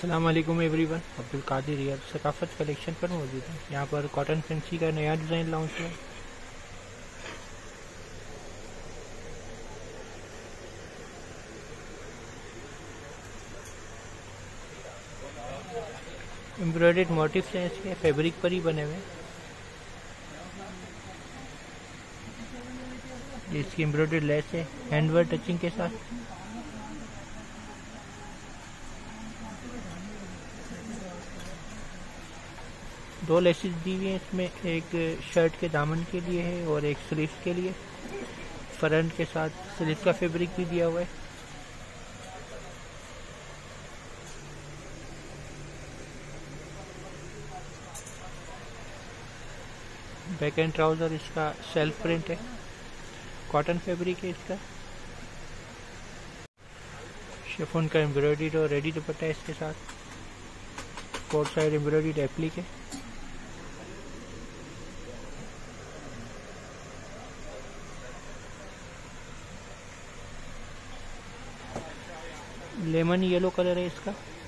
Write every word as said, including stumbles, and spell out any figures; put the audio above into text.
अस्सलाम वालेकुम एवरीवन, अब्दुल कादिर यार सकाफत कलेक्शन पर मौजूद है। यहाँ पर कॉटन फैंसी का नया डिज़ाइन लॉन्च हुआ। एम्ब्रॉयडर्ड मोटिव्स हैं, इसके फैब्रिक पर ही बने हुए हैं। ये इसकी एम्ब्रॉयडर्ड लेस है हैंडवर्क टचिंग के साथ। दो लेसेस दी हुई हैं इसमें, एक शर्ट के दामन के लिए है और एक स्लीव्स के लिए। फ्रंट के साथ स्लीव का फैब्रिक भी दिया हुआ है। बैक एंड ट्राउजर इसका सेल्फ प्रिंट है, कॉटन फैब्रिक है इसका। शिफॉन का एम्ब्रॉयडर्ड और रेडी दुपट्टा है इसके साथ। फोर साइड एम्ब्रॉयडर्ड एप्लिक है। लेमन येलो कलर है इसका।